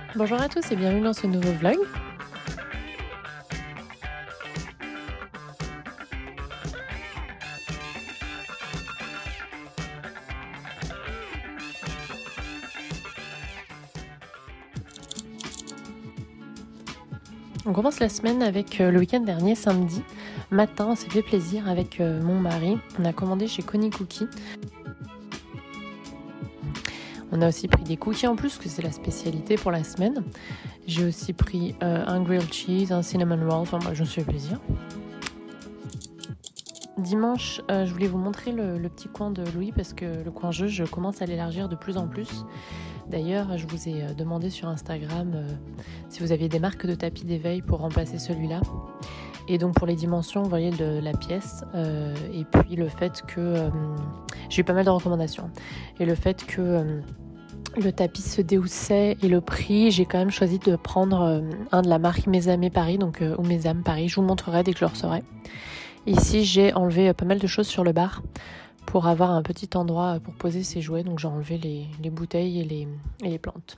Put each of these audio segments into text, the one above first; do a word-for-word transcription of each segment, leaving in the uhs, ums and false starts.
Bonjour à tous et bienvenue dans ce nouveau vlog. On commence la semaine avec le week-end dernier, samedi matin, on s'est fait plaisir avec mon mari. On a commandé chez Connie Cookie. On a aussi pris des cookies en plus, que c'est la spécialité pour la semaine. J'ai aussi pris euh, un grilled cheese, un cinnamon roll, enfin moi je me suis fait plaisir. Dimanche, euh, je voulais vous montrer le, le petit coin de Louis parce que le coin jeu, je commence à l'élargir de plus en plus. D'ailleurs, je vous ai demandé sur Instagram euh, si vous aviez des marques de tapis d'éveil pour remplacer celui-là. Et donc pour les dimensions, vous voyez, de la pièce euh, et puis le fait que... Euh, j'ai eu pas mal de recommandations. Et le fait que euh, le tapis se déhoussait et le prix, j'ai quand même choisi de prendre euh, un de la marque Mes Paris, donc euh, ou Mes Paris. Je vous montrerai dès que je le recevrai. Ici, j'ai enlevé euh, pas mal de choses sur le bar pour avoir un petit endroit pour poser ses jouets. Donc j'ai enlevé les, les bouteilles et les, et les plantes.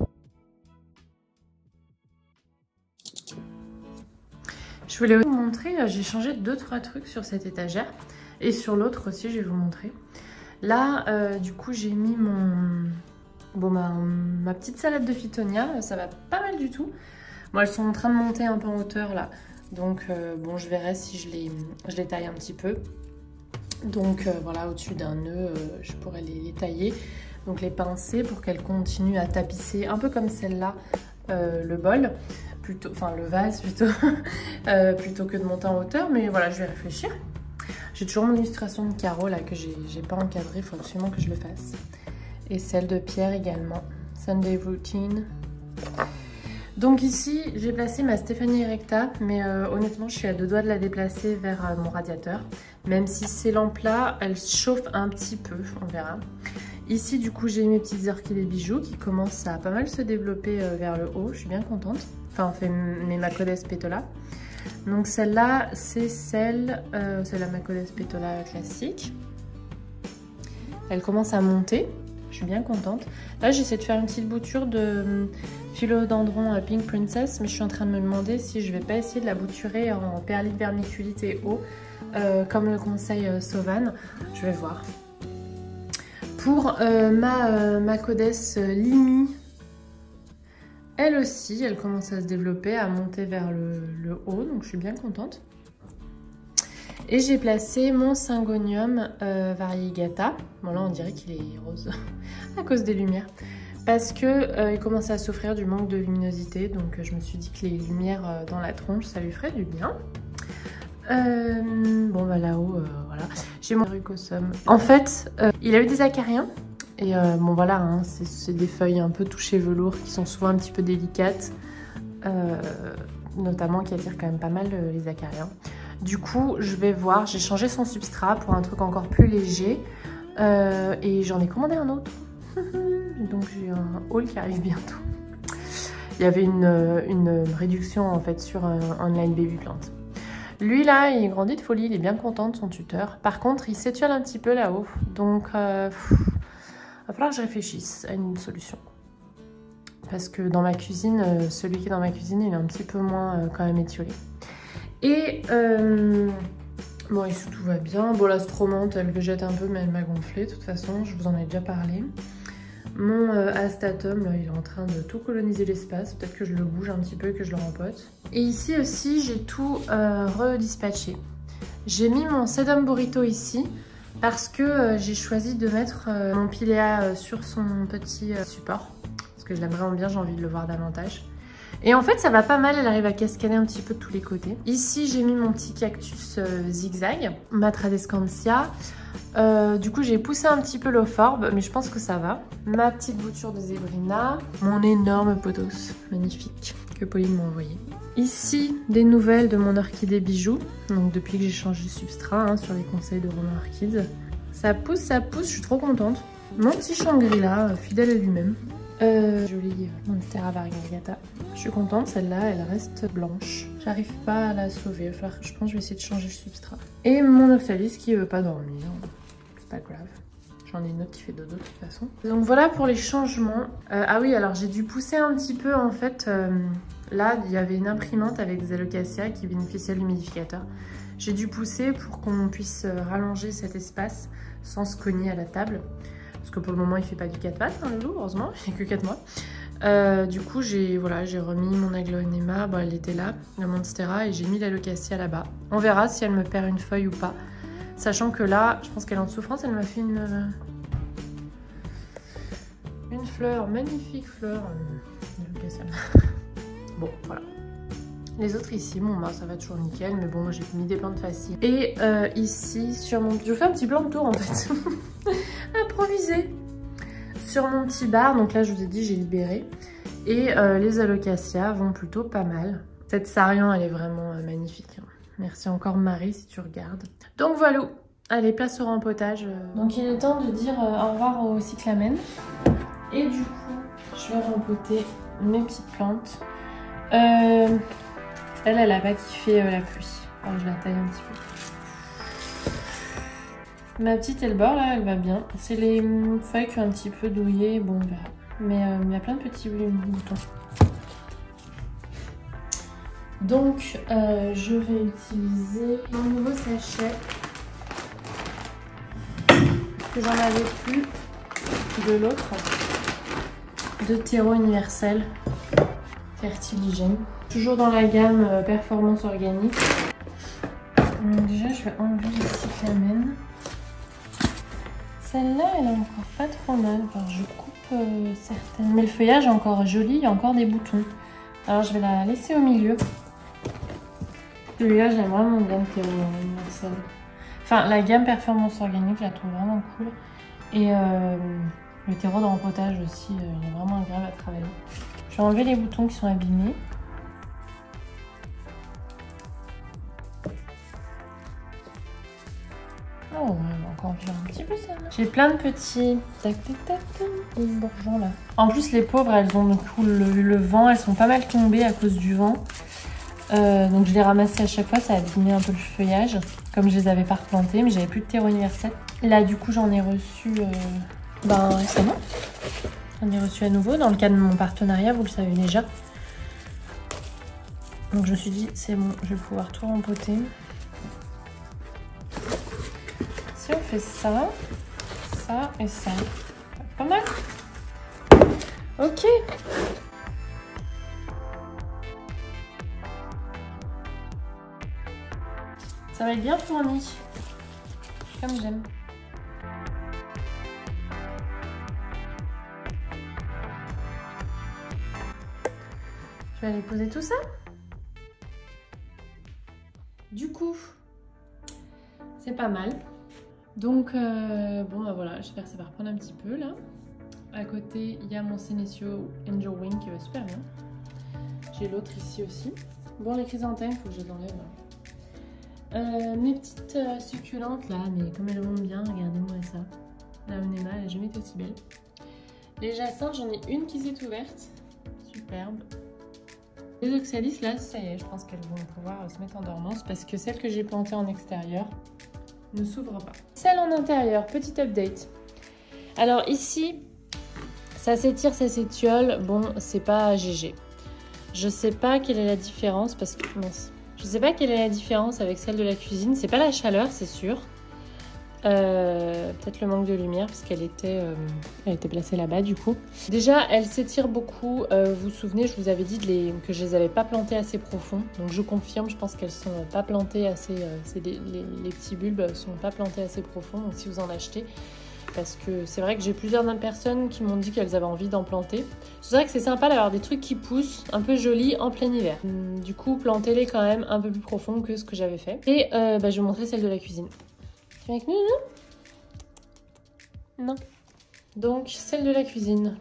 Je voulais vous montrer, j'ai changé deux trois trucs sur cette étagère. Et sur l'autre aussi, je vais vous montrer. Là, euh, du coup, j'ai mis mon... Bon, ma, ma petite salade de Phytonia, ça va pas mal du tout. Bon, elles sont en train de monter un peu en hauteur là. Donc, euh, bon, je verrai si je les, je les taille un petit peu. Donc, euh, voilà, au-dessus d'un nœud, euh, je pourrais les, les tailler. Donc, les pincer pour qu'elles continuent à tapisser, un peu comme celle-là, euh, le bol. Plutôt, enfin, le vase plutôt, euh, plutôt que de monter en hauteur. Mais voilà, je vais réfléchir. J'ai toujours mon illustration de Caro là que j'ai pas encadré, il faut absolument que je le fasse. Et celle de Pierre également, Sunday Routine. Donc ici, j'ai placé ma Stéphanie Erecta, mais euh, honnêtement, je suis à deux doigts de la déplacer vers euh, mon radiateur. Même si ces lampes-là, elles chauffent un petit peu, on verra. Ici, du coup, j'ai mes petites orchidées bijoux qui commencent à pas mal se développer euh, vers le haut. Je suis bien contente. Enfin, on fait mes Macodes Pétola. Donc celle-là, c'est celle, euh, c'est la Macodes Pétola classique. Elle commence à monter. Je suis bien contente. Là, j'essaie de faire une petite bouture de philodendron Pink Princess, mais je suis en train de me demander si je vais pas essayer de la bouturer en perlite vermiculite et eau, euh, comme le conseille euh, Sauvan. Je vais voir. Pour euh, ma euh, Macodes Limi, elle aussi, elle commence à se développer, à monter vers le, le haut, donc je suis bien contente. Et j'ai placé mon Syngonium euh, variegata. Bon là on dirait qu'il est rose à cause des lumières. Parce que euh, il commençait à souffrir du manque de luminosité. Donc euh, je me suis dit que les lumières euh, dans la tronche ça lui ferait du bien. Euh, bon bah là-haut, euh, voilà. J'ai mon Rucosum. En fait, euh, il a eu des acariens. Et euh, bon voilà, hein, c'est des feuilles un peu touchées velours qui sont souvent un petit peu délicates. Euh, notamment qui attirent quand même pas mal euh, les acariens. Du coup, je vais voir, j'ai changé son substrat pour un truc encore plus léger. Euh, et j'en ai commandé un autre. Donc j'ai un haul qui arrive bientôt. Il y avait une, une réduction en fait sur un online baby plant. Lui là, il grandit de folie, il est bien content de son tuteur. Par contre, il s'étiole un petit peu là-haut. Donc, euh, pff, va falloir que je réfléchisse à une solution. Parce que dans ma cuisine, celui qui est dans ma cuisine, il est un petit peu moins euh, quand même étiolé. Et euh, bon, ici tout va bien. Bon, la stromante, elle végète un peu, mais elle m'a gonflé. De toute façon, je vous en ai déjà parlé. Mon euh, astatum, là, il est en train de tout coloniser l'espace. Peut-être que je le bouge un petit peu et que je le rempote. Et ici aussi, j'ai tout euh, redispatché. J'ai mis mon sedum burrito ici parce que euh, j'ai choisi de mettre euh, mon pilea euh, sur son petit euh, support. Parce que je l'aime vraiment bien, j'ai envie de le voir davantage. Et en fait, ça va pas mal, elle arrive à cascader un petit peu de tous les côtés. Ici, j'ai mis mon petit cactus euh, zigzag, Matradescantia. Euh, du coup, j'ai poussé un petit peu l'euphorbes, mais je pense que ça va. Ma petite bouture de zébrina. Mon énorme pothos, magnifique, que Pauline m'a envoyé. Ici, des nouvelles de mon orchidée bijou. Donc, depuis que j'ai changé de substrat, hein, sur les conseils de Romain Orchid. Ça pousse, ça pousse, je suis trop contente. Mon petit Shangri-La, fidèle à lui-même. Euh, jolie Monstera variegata. Je suis contente, celle-là, elle reste blanche. J'arrive pas à la sauver. Il va falloir que je pense que je vais essayer de changer le substrat. Et mon Ophtalis qui veut pas dormir. C'est pas grave. J'en ai une autre qui fait dodo de toute façon. Donc voilà pour les changements. Euh, ah oui, alors j'ai dû pousser un petit peu en fait. Euh, là, il y avait une imprimante avec des alocasias qui bénéficiait de l'humidificateur. J'ai dû pousser pour qu'on puisse rallonger cet espace sans se cogner à la table. Parce que pour le moment, il fait pas du quatre pattes, hein, le loup, heureusement, il fait que quatre mois. Euh, du coup, j'ai voilà, j'ai remis mon aglaonema, bon, elle était là, la monstera, et j'ai mis l'alocasia là-bas. On verra si elle me perd une feuille ou pas. Sachant que là, je pense qu'elle est en souffrance, elle m'a fait une, une fleur, magnifique fleur. Bon, voilà. Les autres ici, bon bah ça va toujours nickel, mais bon, j'ai mis des plantes faciles. Et euh, ici, sur mon... Je fais un petit plan de tour en fait. Improvisé. Sur mon petit bar, donc là je vous ai dit, j'ai libéré. Et euh, les alocasias vont plutôt pas mal. Cette Sarian, elle est vraiment euh, magnifique. Merci encore Marie si tu regardes. Donc voilà. Allez, place au rempotage. Donc il est temps de dire euh, au revoir au cyclamen. Et du coup, je vais rempoter mes petites plantes. Euh... Elle, elle a pas kiffé euh, la pluie. Alors je la taille un petit peu. Ma petite Elbor, là, elle va bien. C'est les feuilles qui ont un petit peu douillé. Bon, on verra. Mais euh, il y a plein de petits boutons. Donc, euh, je vais utiliser mon nouveau sachet. Parce que j'en avais plus de l'autre. De terreau universel. Fertiligène. Toujours dans la gamme euh, performance organique. Donc déjà, je vais enlever les cyclamen. Celle-là, elle est encore pas trop mal. Alors, je coupe euh, certaines. Mais le feuillage est encore joli, il y a encore des boutons. Alors, je vais la laisser au milieu. Celui-là, j'aime vraiment bien le terreau universel. Enfin, la gamme performance organique, je la trouve vraiment cool. Et euh, le terreau de rempotage aussi, euh, il est vraiment agréable à travailler. Je vais enlever les boutons qui sont abîmés. Oh, on va encore vivre un petit peu ça. J'ai plein de petits tac tac tac bourgeons là. En plus, les pauvres, elles ont beaucoup le, le vent, elles sont pas mal tombées à cause du vent. Euh, donc je les ramassais à chaque fois, ça a abîmé un peu le feuillage, comme je les avais pas replantées, mais j'avais plus de terreau universel. Là, du coup, j'en ai reçu euh, ben récemment. J'en ai reçu à nouveau dans le cadre de mon partenariat, vous le savez déjà. Donc je me suis dit, c'est bon, je vais pouvoir tout rempoter. Si on fait ça, ça et ça, pas mal. Ok. Ça va être bien fourni, comme j'aime. Je vais aller poser tout ça. Du coup, c'est pas mal. Donc, euh, bon, bah voilà, j'espère que ça va reprendre un petit peu là. À côté, il y a mon Senecio Angel Wing qui va super bien. J'ai l'autre ici aussi. Bon, les chrysanthèmes, il faut que je les enlève. Euh, mes petites euh, succulentes là, mais comme elles vont bien, regardez-moi ça. La Onema, elle n'a jamais été aussi belle. Les jacinthes, j'en ai une qui s'est ouverte. Superbe. Les oxalis, là, ça y est, je pense qu'elles vont pouvoir se mettre en dormance parce que celle que j'ai plantée en extérieur ne s'ouvre pas. Celle en intérieur, petit update. Alors ici, ça s'étire, ça s'étiole. Bon, c'est pas G G. Je sais pas quelle est la différence parce que... Mince. Je sais pas quelle est la différence avec celle de la cuisine. C'est pas la chaleur, c'est sûr. Euh, Peut-être le manque de lumière parce qu'elle était, euh, elle était placée là-bas du coup. Déjà, elle s'étire beaucoup. Euh, vous vous souvenez, je vous avais dit de les, que je les avais pas plantées assez profond. Donc je confirme, je pense qu'elles sont pas plantées assez. Euh, des, les, les petits bulbes sont pas plantés assez profond. Donc si vous en achetez, parce que c'est vrai que j'ai plusieurs personnes qui m'ont dit qu'elles avaient envie d'en planter. C'est vrai que c'est sympa d'avoir des trucs qui poussent un peu jolis en plein hiver. Du coup, plantez-les quand même un peu plus profond que ce que j'avais fait. Et euh, bah, je vais vous montrer celle de la cuisine. Tu es avec nous, non? Non. Donc, celle de la cuisine.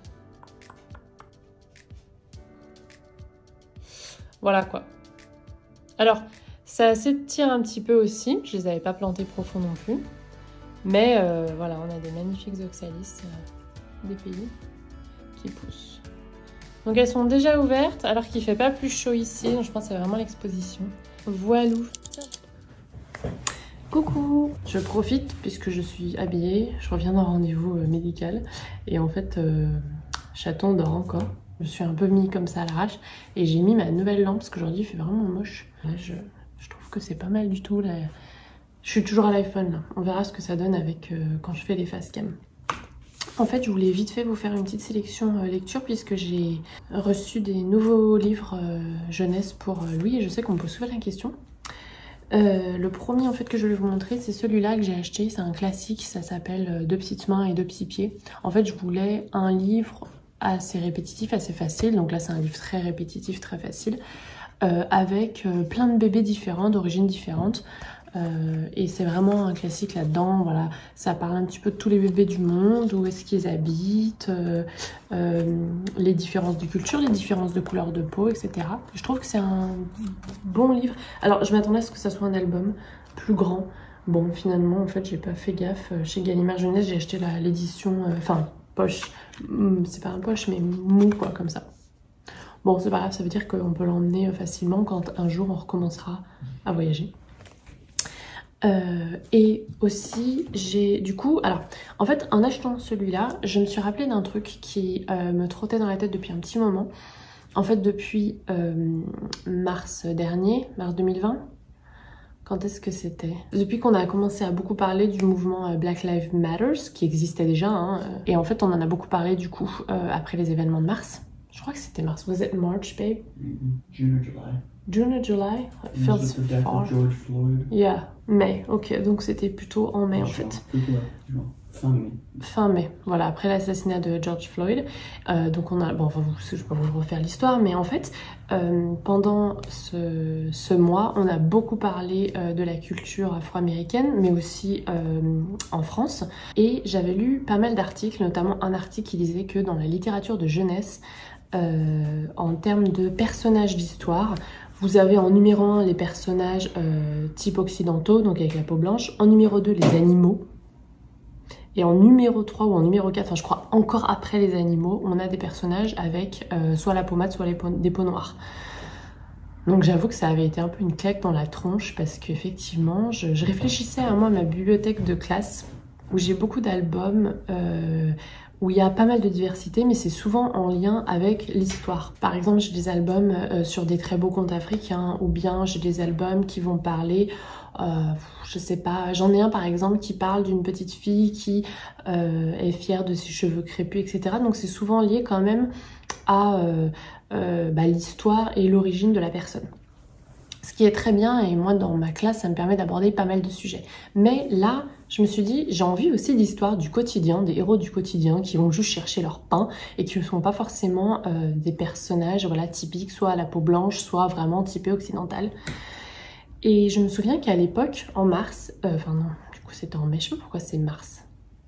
Voilà quoi. Alors, ça s'étire un petit peu aussi. Je les avais pas plantées profond non plus. Mais euh, voilà, on a des magnifiques oxalis euh, des pays qui poussent. Donc elles sont déjà ouvertes alors qu'il ne fait pas plus chaud ici. Donc je pense que c'est vraiment l'exposition. Voilou. Coucou! Je profite puisque je suis habillée, je reviens d'un rendez-vous euh, médical et en fait euh, chaton dort encore. Je suis un peu mis comme ça à l'arrache et j'ai mis ma nouvelle lampe parce qu'aujourd'hui il fait vraiment moche. Là, je, je trouve que c'est pas mal du tout. Là. Je suis toujours à l'iPhone là. On verra ce que ça donne avec euh, quand je fais les face cam. En fait, je voulais vite fait vous faire une petite sélection euh, lecture puisque j'ai reçu des nouveaux livres euh, jeunesse pour euh, Louis et je sais qu'on me pose souvent la question. Euh, le premier en fait que je vais vous montrer, c'est celui-là que j'ai acheté. C'est un classique, ça s'appelle Deux petites mains et deux petits pieds. En fait, je voulais un livre assez répétitif, assez facile. Donc là, c'est un livre très répétitif, très facile, euh, avec euh, plein de bébés différents, d'origines différentes. Euh, et c'est vraiment un classique là-dedans, voilà, ça parle un petit peu de tous les bébés du monde, où est-ce qu'ils habitent, euh, euh, les différences de culture, les différences de couleur de peau, et cetera. Je trouve que c'est un bon livre. Alors je m'attendais à ce que ça soit un album plus grand. Bon, finalement, en fait, j'ai pas fait gaffe. Chez Gallimard Jeunesse, j'ai acheté l'édition, enfin, euh, poche, c'est pas un poche, mais mou, quoi, comme ça. Bon, c'est pas grave, ça veut dire qu'on peut l'emmener facilement quand un jour on recommencera à voyager. Euh, et aussi j'ai du coup, alors en fait en achetant celui-là je me suis rappelé d'un truc qui euh, me trottait dans la tête depuis un petit moment. En fait depuis euh, mars dernier, mars deux mille vingt, quand est-ce que c'était? Depuis qu'on a commencé à beaucoup parler du mouvement Black Lives Matter, qui existait déjà, hein, et en fait on en a beaucoup parlé du coup euh, après les événements de mars. Je crois que c'était mars. Was it March, babe? Mm-hmm. June or July. June or July? It feels far. George Floyd. Yeah, mai. Ok, donc c'était plutôt en mai en fait. Fin mai. Fin mai. Voilà, après l'assassinat de George Floyd. Euh, donc on a, bon, enfin, je ne vais pas vous refaire l'histoire, mais en fait, euh, pendant ce, ce mois, on a beaucoup parlé euh, de la culture afro-américaine, mais aussi euh, en France. Et j'avais lu pas mal d'articles, notamment un article qui disait que dans la littérature de jeunesse, Euh, en termes de personnages d'histoire, vous avez en numéro un les personnages euh, type occidentaux, donc avec la peau blanche, en numéro deux les animaux, et en numéro trois ou en numéro quatre, enfin je crois encore après les animaux, on a des personnages avec euh, soit la peau mate, soit les peaux, des peaux noires. Donc j'avoue que ça avait été un peu une claque dans la tronche parce qu'effectivement, je, je réfléchissais à moi à ma bibliothèque de classe où j'ai beaucoup d'albums euh, où il y a pas mal de diversité, mais c'est souvent en lien avec l'histoire. Par exemple, j'ai des albums euh, sur des très beaux contes africains, ou bien j'ai des albums qui vont parler, euh, je sais pas, j'en ai un par exemple qui parle d'une petite fille qui euh, est fière de ses cheveux crépus, et cetera. Donc c'est souvent lié quand même à euh, euh, bah, l'histoire et l'origine de la personne. Ce qui est très bien, et moi dans ma classe ça me permet d'aborder pas mal de sujets. Mais là je me suis dit j'ai envie aussi d'histoires du quotidien, des héros du quotidien qui vont juste chercher leur pain et qui ne sont pas forcément euh, des personnages voilà, typiques, soit à la peau blanche, soit vraiment typés occidental. Et je me souviens qu'à l'époque, en mars, euh, enfin non, du coup c'était en mai, je sais pas pourquoi c'est mars.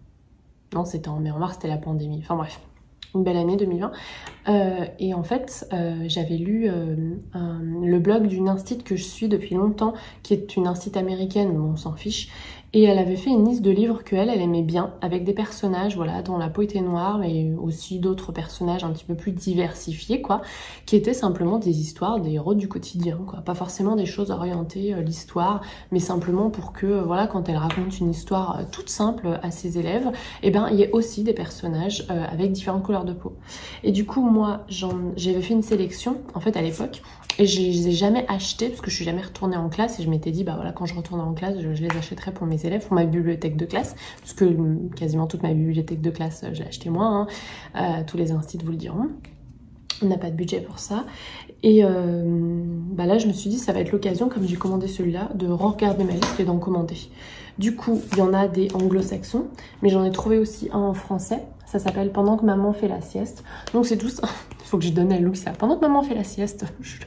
Non c'était en mai, en mars c'était la pandémie, enfin bref. Une belle année deux mille vingt, euh, et en fait euh, j'avais lu euh, un, le blog d'une instite que je suis depuis longtemps, qui est une instite américaine, mais on s'en fiche, et elle avait fait une liste de livres qu'elle, elle aimait bien, avec des personnages voilà, dont la peau était noire, mais aussi d'autres personnages un petit peu plus diversifiés, quoi, qui étaient simplement des histoires, des héros du quotidien, quoi, pas forcément des choses orientées euh, l'histoire, mais simplement pour que, euh, voilà, quand elle raconte une histoire euh, toute simple à ses élèves, eh ben, il y ait aussi des personnages euh, avec différentes couleurs de peau. Et du coup, moi, j'avais fait une sélection, en fait, à l'époque, et je les ai jamais achetés parce que je suis jamais retournée en classe et je m'étais dit bah voilà quand je retourne en classe je, je les achèterai pour mes élèves, pour ma bibliothèque de classe, parce que quasiment toute ma bibliothèque de classe je l'ai acheté moi, hein. euh, tous les instituts vous le diront. On n'a pas de budget pour ça. Et euh, bah là je me suis dit ça va être l'occasion, comme j'ai commandé celui-là, de re-regarder ma liste et d'en commander. Du coup il y en a des anglo-saxons, mais j'en ai trouvé aussi un en français. Ça s'appelle Pendant que maman fait la sieste. Donc c'est tout ça. Il faut que je donne à Louis ça. Pendant que maman fait la sieste.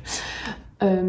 euh,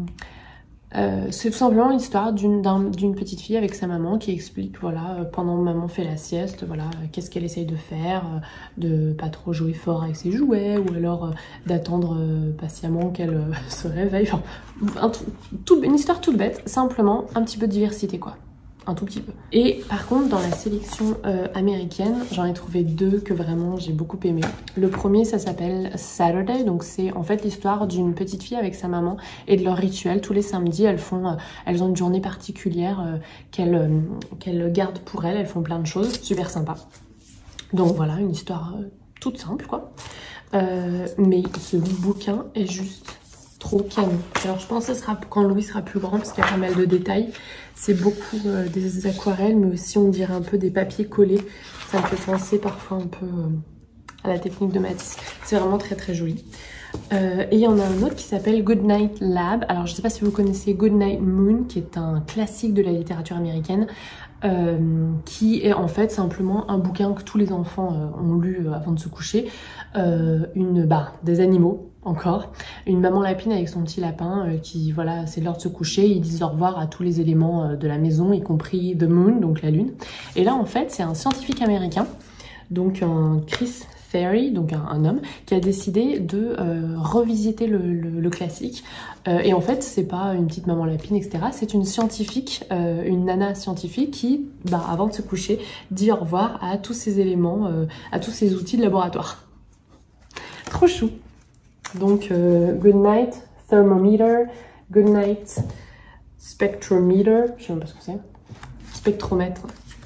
euh, c'est tout simplement l'histoire d'une d'une petite fille avec sa maman qui explique, voilà, pendant que maman fait la sieste, voilà, qu'est-ce qu'elle essaye de faire, de pas trop jouer fort avec ses jouets, ou alors euh, d'attendre euh, patiemment qu'elle euh, se réveille. Enfin, un, tout, une histoire toute bête, simplement un petit peu de diversité, quoi. un tout petit peu. Et par contre, dans la sélection euh, américaine, j'en ai trouvé deux que vraiment j'ai beaucoup aimé. Le premier, ça s'appelle Saturday, donc c'est en fait l'histoire d'une petite fille avec sa maman et de leur rituel. Tous les samedis, elles font, euh, elles ont une journée particulière euh, qu'elles euh, qu'elles gardent pour elles. Elles font plein de choses, super sympa. Donc voilà, une histoire euh, toute simple quoi. Euh, mais ce bouquin est juste trop canon. Alors je pense que ce sera quand Louis sera plus grand parce qu'il y a pas mal de détails. C'est beaucoup euh, des aquarelles, mais aussi on dirait un peu des papiers collés. Ça me fait penser parfois un peu euh, à la technique de Matisse. C'est vraiment très très joli. Euh, et il y en a un autre qui s'appelle Goodnight Lab. Alors je ne sais pas si vous connaissez Goodnight Moon, qui est un classique de la littérature américaine. Euh, qui est en fait simplement un bouquin que tous les enfants euh, ont lu euh, avant de se coucher. Euh, une, bah, des animaux, encore. Une maman lapine avec son petit lapin euh, qui, voilà, c'est l'heure de se coucher. Ils disent au revoir à tous les éléments euh, de la maison, y compris The Moon, donc la lune. Et là, en fait, c'est un scientifique américain, donc un Chris Ferry, donc un, un homme, qui a décidé de euh, revisiter le, le, le classique. Euh, et en fait, c'est pas une petite maman lapine, et cetera. C'est une scientifique, euh, une nana scientifique qui, bah, avant de se coucher, dit au revoir à tous ces éléments, euh, à tous ces outils de laboratoire. Trop chou. Donc, euh, Good Night Thermometer, Good Night Spectrometer, je sais même pas ce que c'est, spectromètre.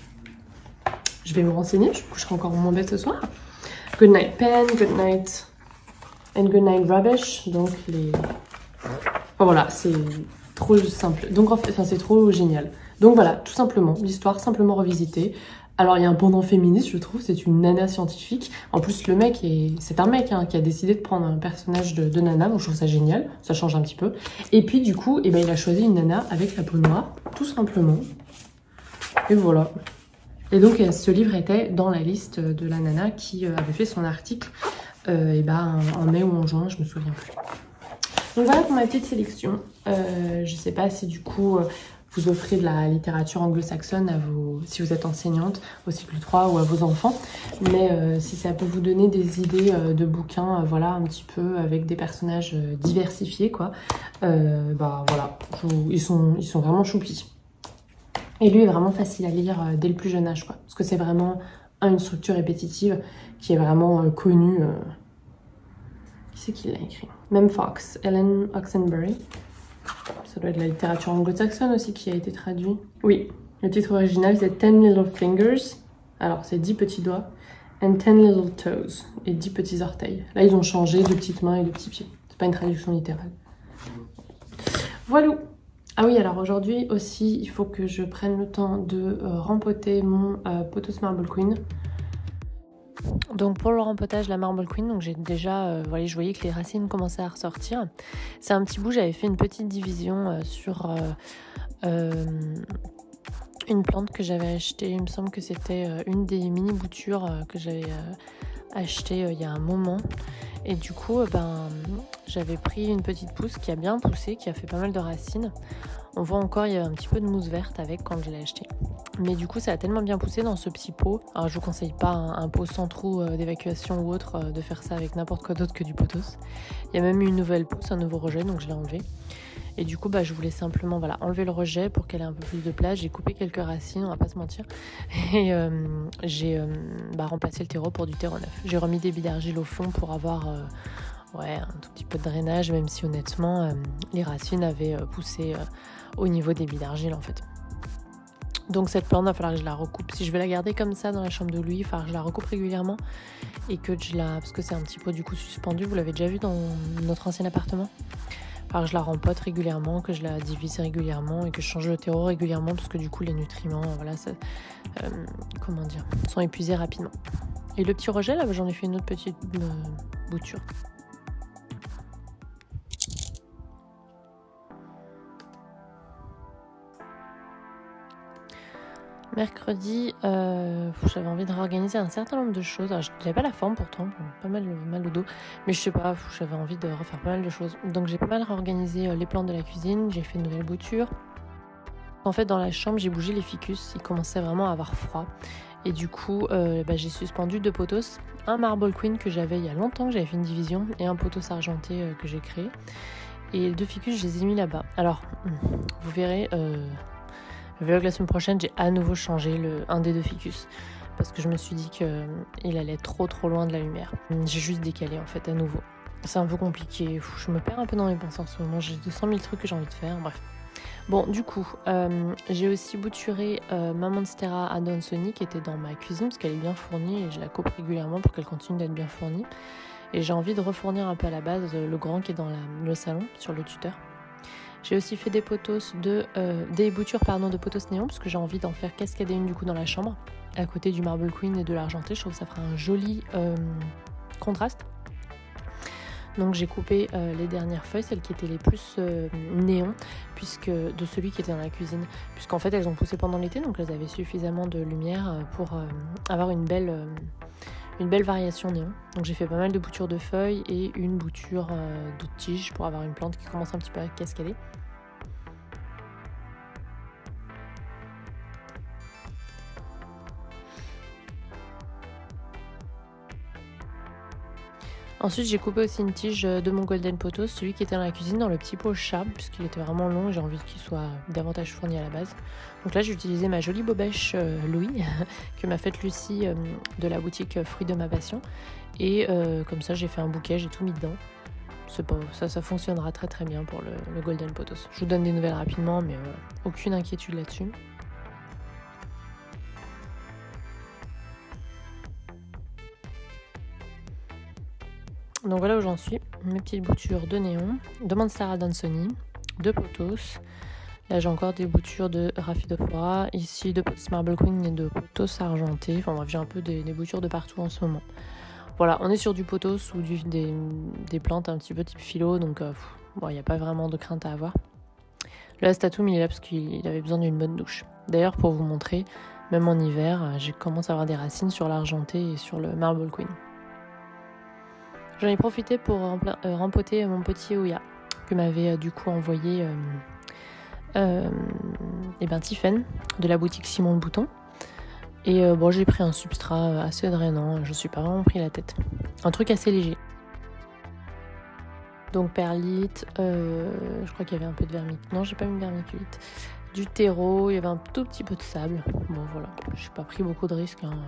Je vais me renseigner, je me coucherai encore moins bête ce soir. Good Night Pen, Good Night and Good Night Rubbish, donc les... Enfin voilà, c'est trop simple, donc en fait, enfin, c'est trop génial. Donc voilà, tout simplement, l'histoire simplement revisitée. Alors il y a un pendant féministe, je trouve, c'est une nana scientifique. En plus le mec, c'est un mec hein, qui a décidé de prendre un personnage de, de nana, donc je trouve ça génial, ça change un petit peu. Et puis du coup, eh ben, il a choisi une nana avec la peau noire, tout simplement. Et voilà. Et donc ce livre était dans la liste de la nana qui avait fait son article euh, et ben, en mai ou en juin, je me souviens plus. Donc voilà pour ma petite sélection. Euh, je sais pas si du coup... vous offrez de la littérature anglo-saxonne à vos, si vous êtes enseignante au cycle trois ou à vos enfants. Mais euh, si ça peut vous donner des idées euh, de bouquins, euh, voilà, un petit peu avec des personnages euh, diversifiés, quoi. Euh, bah voilà, vous, ils, sont, ils sont vraiment choupis. Et lui est vraiment facile à lire euh, dès le plus jeune âge, quoi. Parce que c'est vraiment un, une structure répétitive qui est vraiment euh, connue. Euh... Qui c'est qui l'a écrit? Même Fox, Ellen Oxenbury. Ça doit être la littérature anglo-saxonne aussi qui a été traduit. Oui, le titre original c'est Ten Little Fingers. Alors c'est dix petits doigts. And Ten Little Toes. Et dix petits orteils. Là ils ont changé de petites mains et de petits pieds. C'est pas une traduction littérale. Voilà. Ah oui, alors aujourd'hui aussi, il faut que je prenne le temps de euh, rempoter mon euh, Potos Marble Queen. Donc pour le rempotage de la Marble Queen, donc j'ai déjà, euh, voilà, je voyais que les racines commençaient à ressortir. C'est un petit bout, j'avais fait une petite division euh, sur euh, euh, une plante que j'avais achetée. Il me semble que c'était euh, une des mini boutures euh, que j'avais euh, achetée euh, il y a un moment. Et du coup, euh, ben, j'avais pris une petite pousse qui a bien poussé, qui a fait pas mal de racines. On voit encore, il y a un petit peu de mousse verte avec quand je l'ai acheté. Mais du coup, ça a tellement bien poussé dans ce petit pot. Alors, je vous conseille pas un, un pot sans trou euh, d'évacuation ou autre, euh, de faire ça avec n'importe quoi d'autre que du potos. Il y a même eu une nouvelle pousse, un nouveau rejet, donc je l'ai enlevé. Et du coup, bah, je voulais simplement voilà, enlever le rejet pour qu'elle ait un peu plus de place. J'ai coupé quelques racines, on va pas se mentir. Et euh, j'ai euh, bah, remplacé le terreau pour du terreau neuf. J'ai remis des billes d'argile au fond pour avoir euh, ouais, un tout petit peu de drainage, même si honnêtement, euh, les racines avaient euh, poussé euh, au niveau des billes d'argile en fait. Donc cette plante, il va falloir que je la recoupe. Si je vais la garder comme ça dans la chambre de Louis, il va falloir que je la recoupe régulièrement. Et que je la... Parce que c'est un petit pot du coup suspendu, vous l'avez déjà vu dans notre ancien appartement. Alors je la rempote régulièrement, que je la divise régulièrement et que je change le terreau régulièrement parce que du coup les nutriments, voilà, ça, euh, comment dire, sont épuisés rapidement. Et le petit rejet là, j'en ai fait une autre petite euh, bouture. Mercredi, euh, j'avais envie de réorganiser un certain nombre de choses. Je n'avais pas la forme pourtant, pas mal, mal au dos, mais je sais pas, j'avais envie de refaire pas mal de choses. Donc j'ai pas mal réorganisé les plantes de la cuisine, j'ai fait une nouvelle bouture. En fait, dans la chambre, j'ai bougé les ficus, il commençait vraiment à avoir froid. Et du coup, euh, bah, j'ai suspendu deux potos, un Marble Queen que j'avais il y a longtemps, que j'avais fait une division, et un potos argenté euh, que j'ai créé. Et les deux ficus, je les ai mis là-bas. Alors, vous verrez... Euh, vlog la semaine prochaine, j'ai à nouveau changé le, un des deux ficus. Parce que je me suis dit qu'il allait trop trop loin de la lumière. J'ai juste décalé en fait à nouveau. C'est un peu compliqué, je me perds un peu dans mes pensées en ce moment, j'ai deux cent mille trucs que j'ai envie de faire, bref. Bon, du coup, euh, j'ai aussi bouturé euh, ma Monstera Add-on Sony qui était dans ma cuisine parce qu'elle est bien fournie et je la coupe régulièrement pour qu'elle continue d'être bien fournie. Et j'ai envie de refournir un peu à la base le grand qui est dans la, le salon, sur le tuteur. J'ai aussi fait des potos de, euh, des boutures pardon, de potos néon parce que j'ai envie d'en faire cascader une du coup dans la chambre, à côté du Marble Queen et de l'argenté. Je trouve que ça fera un joli euh, contraste. Donc j'ai coupé euh, les dernières feuilles, celles qui étaient les plus euh, néons, puisque de celui qui était dans la cuisine, puisqu'en fait elles ont poussé pendant l'été, donc elles avaient suffisamment de lumière pour euh, avoir une belle, euh, une belle variation néon. Donc j'ai fait pas mal de boutures de feuilles et une bouture euh, de tige pour avoir une plante qui commence un petit peu à cascader. Ensuite, j'ai coupé aussi une tige de mon Golden Pothos, celui qui était dans la cuisine, dans le petit pot chat, puisqu'il était vraiment long et j'ai envie qu'il soit davantage fourni à la base. Donc là, j'ai utilisé ma jolie bobèche euh, Louis, que m'a faite Lucie euh, de la boutique Fruits de ma passion. Et euh, comme ça, j'ai fait un bouquet, j'ai tout mis dedans. Pas, ça, ça fonctionnera très très bien pour le, le Golden Pothos. Je vous donne des nouvelles rapidement, mais voilà, aucune inquiétude là-dessus. Donc voilà où j'en suis, mes petites boutures de néon, de Monstera Add-on Sony, de pothos. Là j'ai encore des boutures de Raphidopora, ici de pothos Marble Queen et de pothos argenté. Enfin bref, j'ai un peu des, des boutures de partout en ce moment. Voilà, on est sur du pothos ou du, des, des plantes un petit peu type philo, donc il euh, n'y bon, a pas vraiment de crainte à avoir. Le Astatum il est là parce qu'il avait besoin d'une bonne douche. D'ailleurs pour vous montrer, même en hiver, j'ai commencé à avoir des racines sur l'argenté et sur le Marble Queen. J'en ai profité pour euh, rempoter mon petit Ouya que m'avait euh, du coup envoyé euh, euh, et ben, Tiffen de la boutique Simon le Bouton. Et euh, bon, j'ai pris un substrat assez drainant, je ne suis pas vraiment pris la tête. Un truc assez léger. Donc perlite, euh, je crois qu'il y avait un peu de vermiculite. Non, j'ai pas mis de vermiculite. Du terreau, il y avait un tout petit peu de sable. Bon voilà, je n'ai pas pris beaucoup de risques. Hein.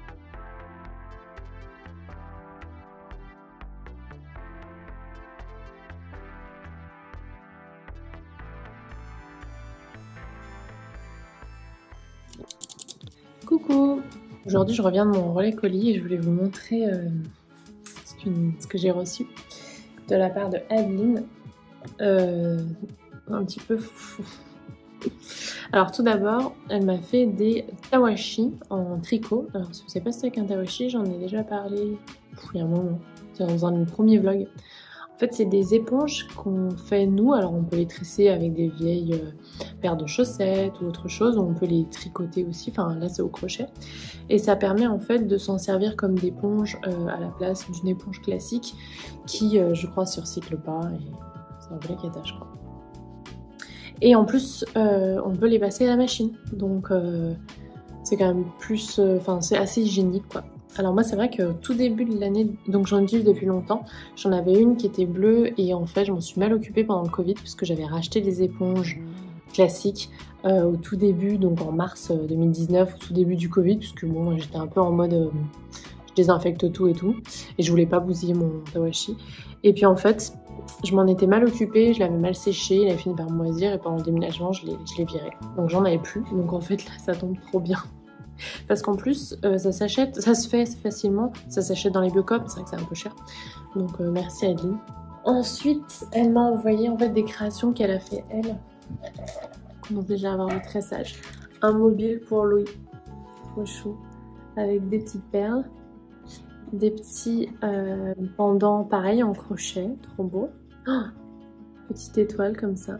Coucou! Aujourd'hui je reviens de mon relais colis et je voulais vous montrer euh, ce, ce que j'ai reçu de la part de Adeline. Euh, un petit peu fou. Alors tout d'abord, elle m'a fait des tawashi en tricot. Alors si vous ne savez pas ce qu'est un tawashi, j'en ai déjà parlé il y a un moment, dans un de mes premiers vlogs. En fait, c'est des éponges qu'on fait nous. Alors, on peut les tresser avec des vieilles euh, paires de chaussettes ou autre chose. On peut les tricoter aussi. Enfin, là, c'est au crochet. Et ça permet en fait de s'en servir comme d'éponge euh, à la place d'une éponge classique qui, euh, je crois, surcycle pas. Et c'est un vrai cata, je crois. Et en plus, euh, on peut les passer à la machine. Donc, euh, c'est quand même plus... Enfin, euh, c'est assez hygiénique, quoi. Alors moi c'est vrai que tout début de l'année, donc j'en utilise depuis longtemps, j'en avais une qui était bleue et en fait je m'en suis mal occupée pendant le Covid parce que j'avais racheté des éponges classiques euh, au tout début, donc en mars deux mille dix-neuf, au tout début du Covid, puisque bon j'étais un peu en mode euh, je désinfecte tout et tout, et je voulais pas bousiller mon tawashi. Et puis en fait je m'en étais mal occupée, je l'avais mal séché, il avait fini par moisir et pendant le déménagement je l'ai viré. Donc j'en avais plus, donc en fait là ça tombe trop bien. Parce qu'en plus, euh, ça s'achète, ça se fait facilement, ça s'achète dans les Biocop, c'est vrai que c'est un peu cher. Donc euh, merci Adeline. Ensuite, elle m'a envoyé en fait des créations qu'elle a fait elle. On commence déjà à avoir le tressage. Un mobile pour Louis, trop chou, avec des petites perles, des petits euh, pendants pareil en crochet, trop beau. Oh, petite étoile comme ça.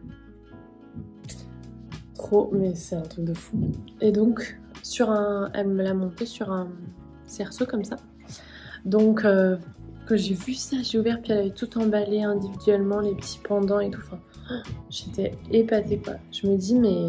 Trop, mais c'est un truc de fou. Et donc, sur un, elle me l'a monté sur un cerceau comme ça. Donc, euh, quand j'ai vu ça, j'ai ouvert, puis elle avait tout emballé individuellement, les petits pendants et tout. Enfin, oh, j'étais épatée, quoi. Je me dis, mais...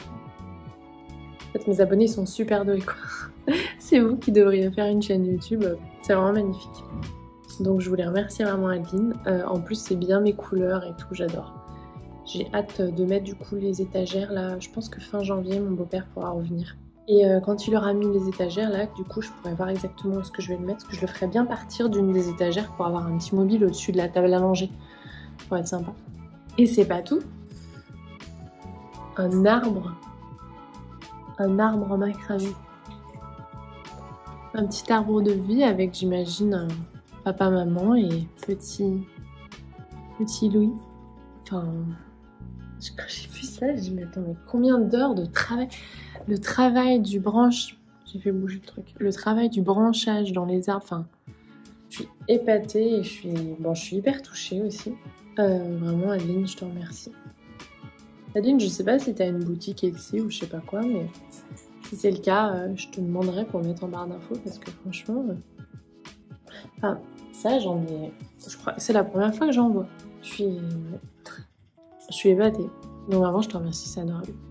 En fait, mes abonnés sont super doués, quoi. C'est vous qui devriez faire une chaîne YouTube. C'est vraiment magnifique. Donc, je voulais remercier vraiment Adeline. Euh, en plus, c'est bien mes couleurs et tout, j'adore. J'ai hâte de mettre du coup les étagères là. Je pense que fin janvier, mon beau-père pourra revenir. Et euh, quand il aura mis les étagères là, du coup je pourrai voir exactement où est-ce que je vais le mettre. Parce que je le ferai bien partir d'une des étagères pour avoir un petit mobile au-dessus de la table à manger. Ça pourrait être sympa. Et c'est pas tout. Un arbre. Un arbre en macramé. Un petit arbre de vie avec, j'imagine, papa, maman et petit, petit Louis. Enfin, quand j'ai vu ça, j'ai dit, mais attends, mais combien d'heures de travail? Le travail du branche... J'ai fait bouger le truc. Le travail du branchage dans les arbres, enfin... Je suis épatée et je suis... Bon, je suis hyper touchée aussi. Euh, vraiment, Adeline, je te remercie. Adeline, je sais pas si t'as une boutique Etsy ou je sais pas quoi, mais... Si c'est le cas, euh, je te demanderai pour mettre en barre d'infos parce que franchement... Euh... Enfin, ça, j'en ai... Je crois que c'est la première fois que j'en vois. Je suis... Je suis épatée. Donc vraiment, je te remercie, c'est adorable.